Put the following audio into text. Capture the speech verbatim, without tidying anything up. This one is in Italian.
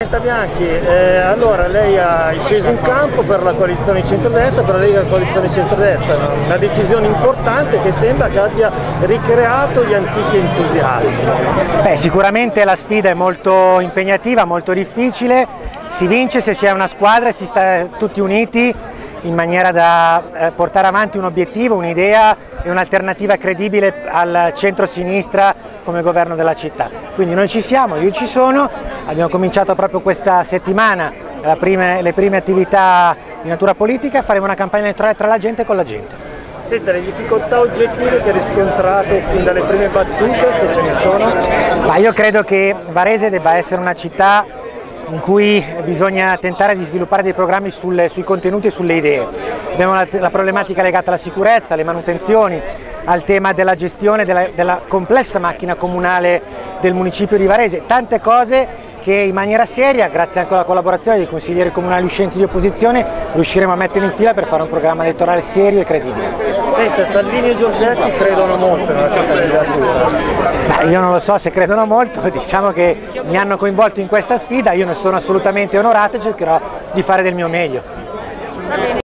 Bianchi, eh, allora lei è sceso in campo per la coalizione centrodestra, per la Lega Coalizione Centrodestra, no? Una decisione importante che sembra che abbia ricreato gli antichi entusiasmi. Beh, sicuramente la sfida è molto impegnativa, molto difficile, si vince se si è una squadra e si sta tutti uniti in maniera da eh, portare avanti un obiettivo, un'idea e un'alternativa credibile al centro-sinistra come governo della città. Quindi noi ci siamo, io ci sono, abbiamo cominciato proprio questa settimana eh, prime, le prime attività di natura politica, faremo una campagna elettorale tra la gente e con la gente. Senta, le difficoltà oggettive che ha riscontrato fin dalle prime battute, se ce ne sono? Ma io credo che Varese debba essere una città in cui bisogna tentare di sviluppare dei programmi sulle, sui contenuti e sulle idee. Abbiamo la, la problematica legata alla sicurezza, alle manutenzioni, al tema della gestione della, della complessa macchina comunale del municipio di Varese, tante cose che in maniera seria, grazie anche alla collaborazione dei consiglieri comunali uscenti di opposizione, riusciremo a mettere in fila per fare un programma elettorale serio e credibile. Senta, Salvini e Giorgetti credono molto nella sua candidatura. Beh, io non lo so se credono molto, diciamo che mi hanno coinvolto in questa sfida, io ne sono assolutamente onorato e cercherò di fare del mio meglio.